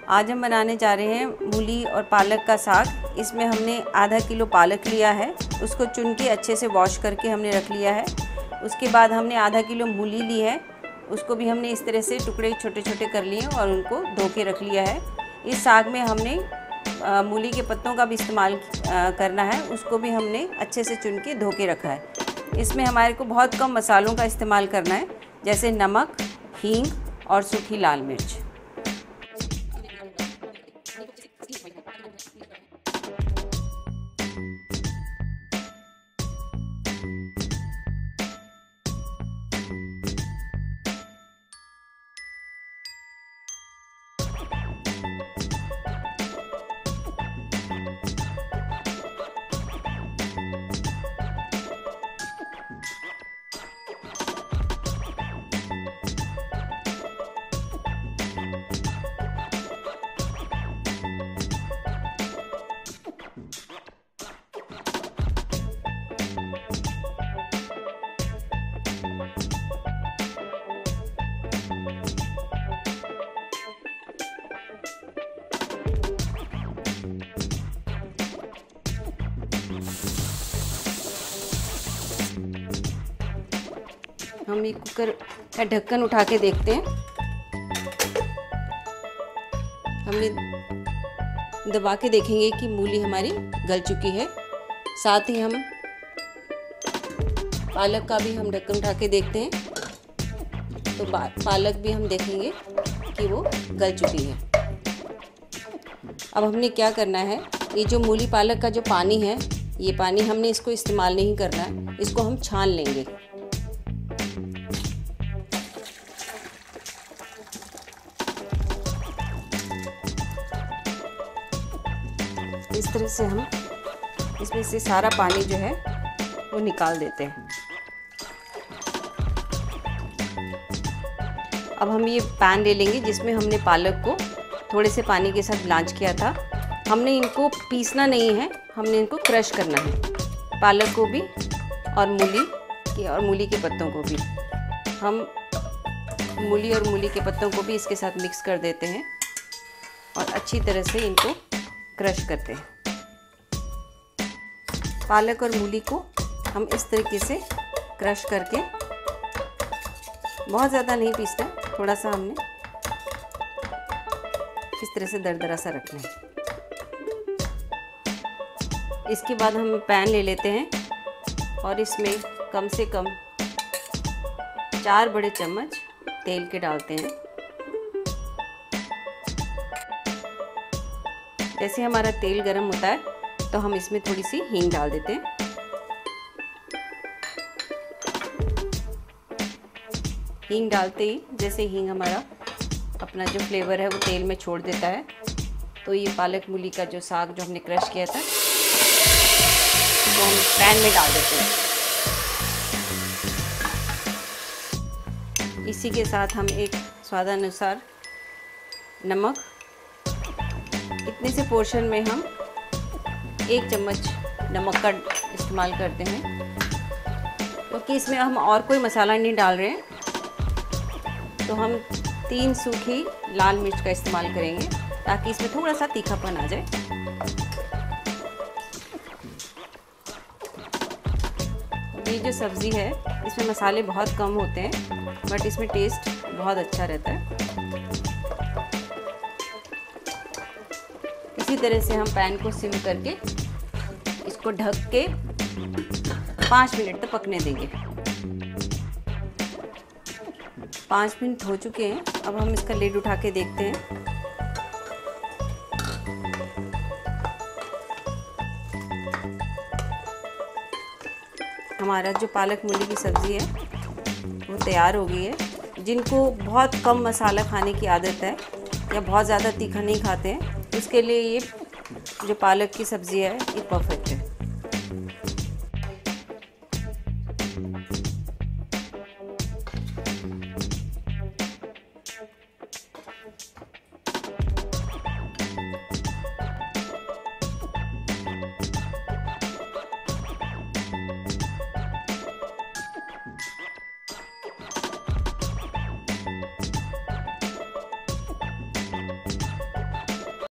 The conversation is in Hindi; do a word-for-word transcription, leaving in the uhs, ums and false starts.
आज हम बनाने जा रहे हैं मूली और पालक का साग। इसमें हमने आधा किलो पालक लिया है, उसको चुन के अच्छे से वॉश करके हमने रख लिया है। उसके बाद हमने आधा किलो मूली ली है, उसको भी हमने इस तरह से टुकड़े छोटे छोटे कर लिए और उनको धो के रख लिया है। इस साग में हमने आ, मूली के पत्तों का भी इस्तेमाल आ, करना है, उसको भी हमने अच्छे से चुन के धो के रखा है। इसमें हमारे को बहुत कम मसालों का इस्तेमाल करना है, जैसे नमक, हींग और सूखी लाल मिर्च। हम एक कुकर का ढक्कन उठा के देखते हैं। हमने दबा के देखेंगे कि मूली हमारी गल चुकी है। साथ ही हम पालक का भी हम ढक्कन उठा के देखते हैं, तो पालक भी हम देखेंगे कि वो गल चुकी है। अब हमने क्या करना है, ये जो मूली पालक का जो पानी है, ये पानी हमने इसको इस्तेमाल नहीं करना है, इसको हम छान लेंगे। इस तरह से हम इसमें से सारा पानी जो है वो निकाल देते हैं। अब हम ये पैन ले लेंगे जिसमें हमने पालक को थोड़े से पानी के साथ ब्लांच किया था। हमने इनको पीसना नहीं है, हमने इनको क्रश करना है, पालक को भी और मूली के और मूली के पत्तों को भी। हम मूली और मूली के पत्तों को भी इसके साथ मिक्स कर देते हैं और अच्छी तरह से इनको क्रश करते हैं। पालक और मूली को हम इस तरीके से क्रश करके, बहुत ज़्यादा नहीं पीसना, थोड़ा सा हमने इस तरह से दरदरा सा रखना है। इसके बाद हम पैन ले लेते हैं और इसमें कम से कम चार बड़े चम्मच तेल के डालते हैं। जैसे हमारा तेल गरम होता है तो हम इसमें थोड़ी सी हींग डाल देते हैं। हींग डालते ही जैसे हींग हमारा अपना जो फ्लेवर है वो तेल में छोड़ देता है, तो ये पालक मूली का जो साग जो हमने क्रश किया था वो हम पैन में डाल देते हैं। इसी के साथ हम एक स्वादानुसार नमक, इतने से पोर्शन में हम एक चम्मच नमक का इस्तेमाल करते हैं, क्योंकि इसमें हम और कोई मसाला नहीं डाल रहे हैं, तो हम तीन सूखी लाल मिर्च का इस्तेमाल करेंगे ताकि इसमें थोड़ा सा तीखापन आ जाए। ये जो सब्ज़ी है इसमें मसाले बहुत कम होते हैं, बट इसमें टेस्ट बहुत अच्छा रहता है। इसी तरह से हम पैन को सिम करके इसको ढक के पाँच मिनट तक पकने देंगे। पाँच मिनट हो चुके हैं, अब हम इसका लिड उठा के देखते हैं। हमारा जो पालक मूली की सब्ज़ी है वो तैयार हो गई है। जिनको बहुत कम मसाला खाने की आदत है या बहुत ज़्यादा तीखा नहीं खाते हैं, उसके लिए ये जो पालक की सब्ज़ी है ये परफेक्ट है।